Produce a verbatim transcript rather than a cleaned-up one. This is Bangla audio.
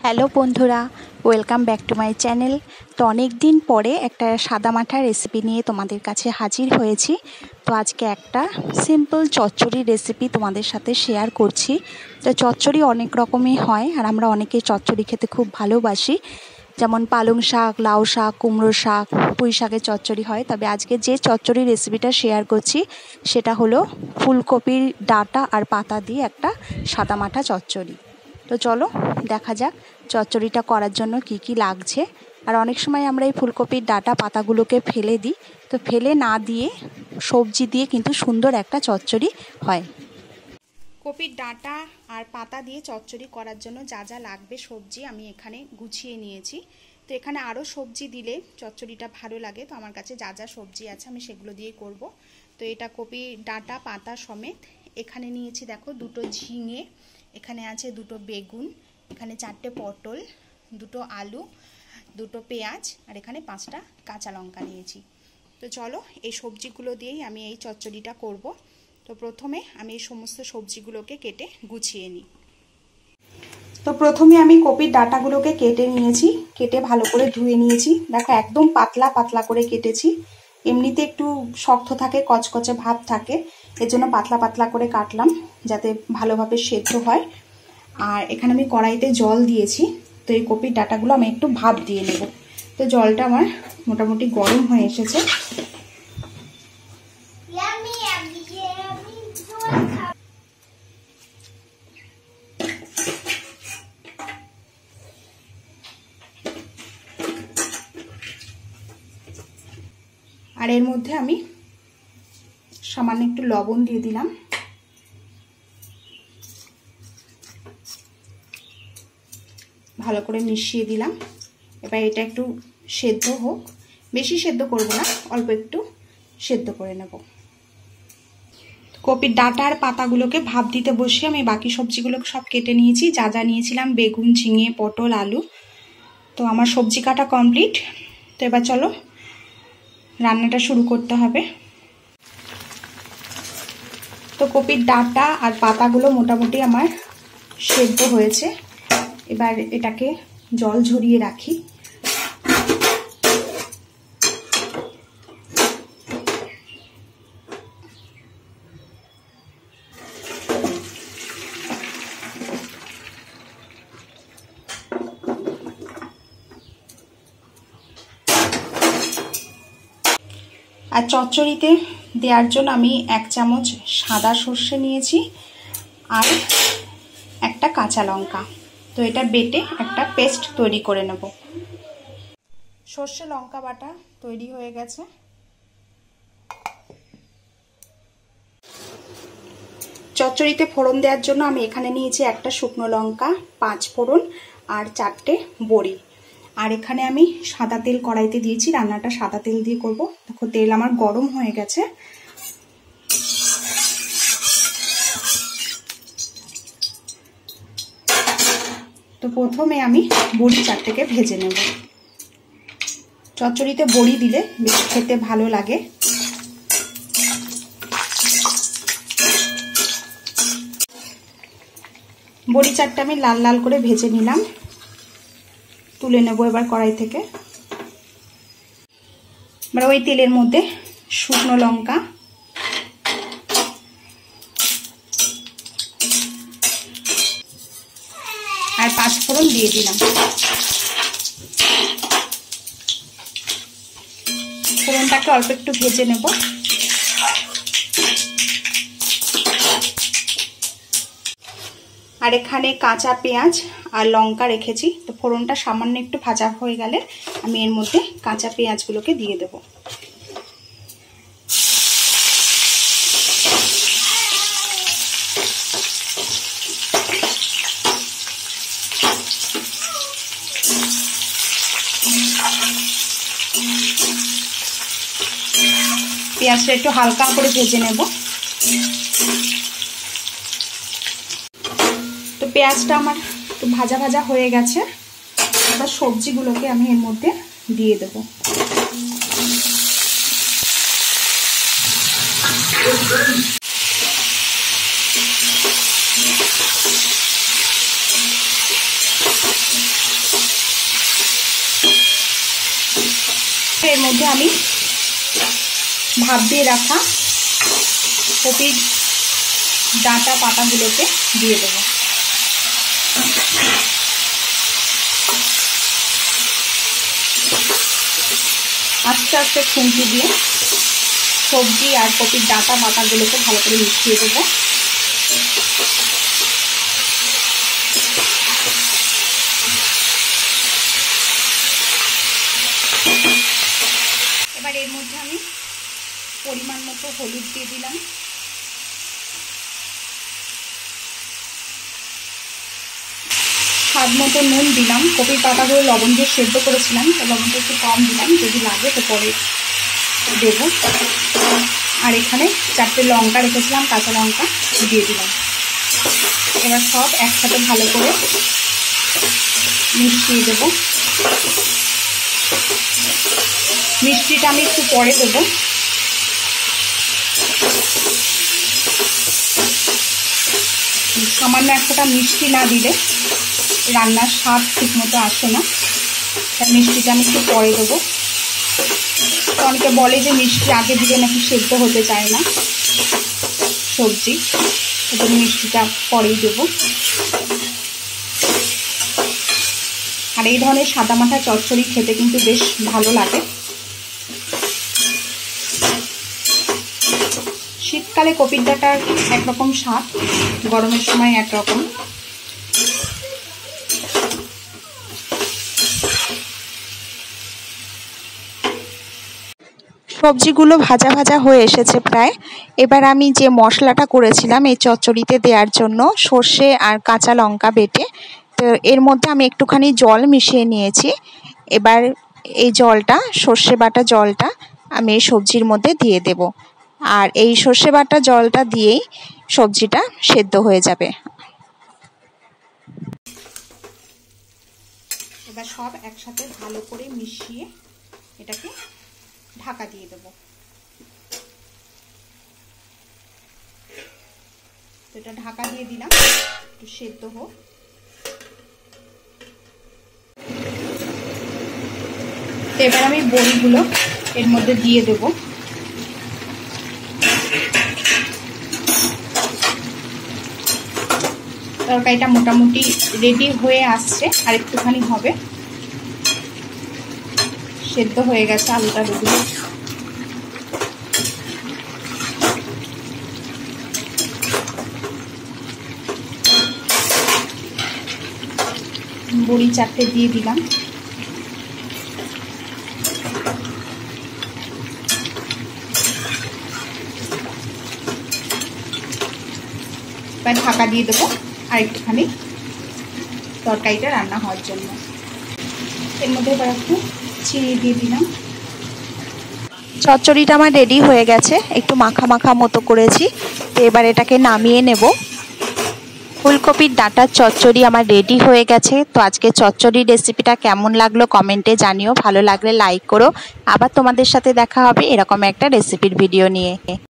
হ্যালো বন্ধুরা, welcome back to my channel. তো অনেক দিন পরে একটা সাদামাঠা রেসিপি নিয়ে তোমাদের কাছে হাজির হয়েছি। তো আজকে একটা সিম্পল চচ্চড়ি রেসিপি তোমাদের সাথে শেয়ার করছি। তো চচ্চড়ি অনেক রকমই হয়, আর আমরা অনেকেই চচ্চড়ি খেতে খুব ভালোবাসি। যেমন পালং শাক, লাউ শাক, কুমড়ো শাক, পুঁই শাকের চচ্চড়ি হয়। তবে আজকে যে চচ্চড়ি রেসিপিটা শেয়ার করছি সেটা হলো ফুলকপির ডাঁটা আর পাতা দিয়ে একটা সাদামাঠা চচ্চড়ি। তো চলো দেখা যাক চচ্চড়িটা করার জন্য কি কি লাগছে। আর অনেক সময় আমরা এই ফুলকপির ডাঁটা পাতাগুলোকে ফেলে দিই, তো ফেলে না দিয়ে সবজি দিয়ে কিন্তু সুন্দর একটা চচ্চড়ি হয়। কপির ডাঁটা আর পাতা দিয়ে চচ্চড়ি করার জন্য যা যা লাগবে সবজি আমি এখানে গুছিয়ে নিয়েছি। তো এখানে আরও সবজি দিলে চচ্চড়িটা ভালো লাগে, তো আমার কাছে যা যা সবজি আছে আমি সেগুলো দিয়ে করব। তো এটা কপি ডাঁটা পাতা সমেত এখানে নিয়েছি। দেখো, দুটো ঝিঙে, এখানে আছে দুটো বেগুন, এখানে চারটে পটল, দুটো আলু, দুটো পেঁয়াজ, আর এখানে পাঁচটা কাঁচা লঙ্কা নিয়েছি। তো চলো এই সবজিগুলো দিয়েই আমি এই চচ্চড়িটা করব। তো প্রথমে আমি এই সমস্ত সবজিগুলোকে কেটে গুছিয়ে নিই। তো প্রথমে আমি কপির ডাঁটাগুলোকে কেটে নিয়েছি, কেটে ভালো করে ধুয়ে নিয়েছি। দেখো একদম পাতলা পাতলা করে কেটেছি। এমনিতে একটু শক্ত থাকে, কচকচে ভাব থাকে, এর জন্য পাতলা পাতলা করে কাটলাম যাতে ভালোভাবে সেদ্ধ হয়। আর এখানে আমি কড়াইতে জল দিয়েছি। তো এই কপির ডাঁটাগুলো আমি একটু ভাপ দিয়ে নেব। তো জলটা আমার মোটামুটি গরম হয়ে এসেছে। আর এর মধ্যে আমি সামান্য একটু লবণ দিয়ে দিলাম। ভালো করে মিশিয়ে দিলাম। এবার এটা একটু সেদ্ধ হোক, বেশি সেদ্ধ করব না, অল্প একটু সেদ্ধ করে নেব। কপির ডাঁটা আর পাতাগুলোকে ভাপ দিতে বসিয়ে আমি বাকি সবজিগুলো সব কেটে নিয়েছি। যা যা নিয়েছিলাম বেগুন, ঝিঙে, পটল, আলু। তো আমার সবজি কাটা কমপ্লিট। তো এবার চলো রান্নাটা শুরু করতে হবে। তো কপির ডাঁটা আর পাতাগুলো মোটামুটি আমার সেদ্ধ হয়েছে। এবার এটাকে জল ঝরিয়ে রাখি। আর চচ্চড়িতে দেওয়ার জন্য আমি এক চামচ সাদা সর্ষে নিয়েছি আর একটা কাঁচা লঙ্কা। তো এটা বেটে একটা পেস্ট তৈরি করে নেব। সর্ষে লঙ্কা বাটা তৈরি হয়ে গেছে। চচ্চড়িতে ফোড়ন দেওয়ার জন্য আমি এখানে নিয়েছি একটা শুকনো লঙ্কা, পাঁচ ফোড়ন আর চারটে বড়ি। আর এখানে আমি সাদা তেল কড়াইতে দিয়েছি, রান্নাটা সাদা তেল দিয়ে করব। দেখো তেল আমার গরম হয়ে গেছে। তো প্রথমে আমি বড়ি চারটেকে ভেজে নেব। চচ্চড়িতে বড়ি দিলে বেশ খেতে ভালো লাগে। বড়ি চারটে আমি লাল লাল করে ভেজে নিলাম, তুলে নেব এবার কড়াই থেকে। এবার ওই তেলের মধ্যে শুকনো লঙ্কা, আর পাঁচ ফোড়ন দিয়ে দিলাম। ফোড়নটাকে অল্প একটু ভেজে নেব। আর এখানে কাঁচা পেঁয়াজ আর লঙ্কা রেখেছি। তো ফোড়নটা সামান্য একটু ভাজা হয়ে গেলে আমি এর মধ্যে কাঁচা পেঁয়াজগুলোকে দিয়ে দেব। পেঁয়াজটা একটু হালকা করে ভেজে নেব। তো পেঁয়াজটা আমার একটু ভাজা ভাজা হয়ে গেছে। এবার সবজিগুলোকে আমি এর মধ্যে দিয়ে দেব। মধ্যে আমি ভাপ দিয়ে রাখা কপির ডাঁটা পাতাগুলোকে দিয়ে দেবো। আস্তে আস্তে খুন্তি দিয়ে সবজি আর কপির ডাঁটা পাতাগুলোকে ভালো করে মিশিয়ে দেবো। এবার এর মধ্যে আমি পরিমাণ মতো হলুদ দিয়ে দিলাম, স্বাদ মতো নুন দিলাম। কপির পাতাগুলো লবণ দিয়ে সেদ্ধ করেছিলাম, তো লবণটা একটু কম দিলাম, যদি লাগে তো পরে দেব। আর এখানে চারটে লঙ্কা রেখেছিলাম, কাঁচা লঙ্কা দিয়ে দিলাম। এবার সব একসাথে ভালো করে মিশিয়ে দেব। মিষ্টিটা আমি একটু পরে দেবো। সামান্য একটা মিষ্টি না দিলে রান্নার স্বাদ ঠিক মতো আসে না, তাই মিষ্টিটা আমি একটু পরে দেবো। তো অনেকে বলে যে মিষ্টি আগে দিলে নাকি সেদ্ধ হতে চায় না সবজি, সেজন্য মিষ্টিটা পরেই দেবো। আর এই ধরনের সাদামাটা চচ্চড়ি খেতে কিন্তু বেশ ভালো লাগে। শীতকালে কপির ডাঁটার একরকম স্বাদ, গরমের সময় একরকম। সবজিগুলো ভাজা ভাজা হয়ে এসেছে প্রায়। এবার আমি যে মশলাটা করেছিলাম এই চচ্চড়িতে দেওয়ার জন্য, সর্ষে আর কাঁচা লঙ্কা বেটে, তো এর মধ্যে আমি একটুখানি জল মিশিয়ে নিয়েছি। এবার এই জলটা, সর্ষে বাটা জলটা আমি এই সবজির মধ্যে দিয়ে দেব। আর এই সর্ষে বাটা জলটা দিয়েই সবজিটা সেদ্ধ হয়ে যাবে। এবার সব একসাথে ভালো করে মিশিয়ে এটাকে ঢাকা দিয়ে দেব। এটা ঢাকা দিয়ে দিলাম, একটু সেদ্ধ হোক। এবার আমি বড়িগুলো এর মধ্যে দিয়ে দেব। তরকারিটা মোটামুটি রেডি হয়ে আসছে, আর একটুখানি হবে, সেদ্ধ হয়ে গেছে আলুটা রেডি। বড়ি চারটে দিয়ে দিলাম। এবার ঢাকা দিয়ে দেবো আর একটুখানি তরকারিটা রান্না হওয়ার জন্য। এর মধ্যে এবার একটু চিনি দিয়ে দিলাম। চচ্চড়িটা আমার রেডি হয়ে গেছে, একটু মাখা মাখা মতো করেছি। তো এবার এটাকে নামিয়ে নেব। ফুলকপির ডাঁটার চচ্চড়ি আমার রেডি হয়ে গেছে। তো আজকে চচ্চড়ির রেসিপিটা কেমন লাগলো কমেন্টে জানিও, ভালো লাগলে লাইক করো। আবার তোমাদের সাথে দেখা হবে এরকম একটা রেসিপির ভিডিও নিয়ে।